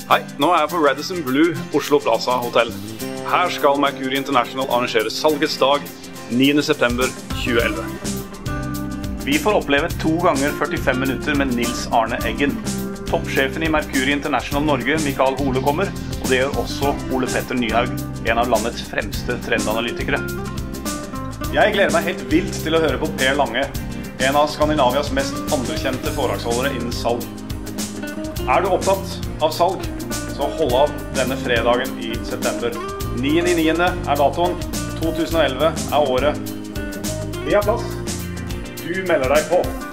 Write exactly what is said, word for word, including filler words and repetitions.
Hei, nå er jeg på Radisson Blu, Oslo Plaza Hotel. Her skal Mercury International arrangere salgets dag niende september tjue elleve. Vi får oppleve to ganger førtifem minutter med Nils Arne Eggen. Toppsjefen i Mercury International Norge, Mikael Hole, kommer, og det gjør også Ole Petter Nyhaug, en av landets fremste trendanalytikere. Jeg gleder meg helt vilt til å høre på Per Lange, en av Skandinavias mest anerkjente foredragsholdere innen salg. Er du opptatt av salg, så hold av denne fredagen i september. niende niende er datoen, to tusen og elleve er året. Vi har plass. Du melder deg på.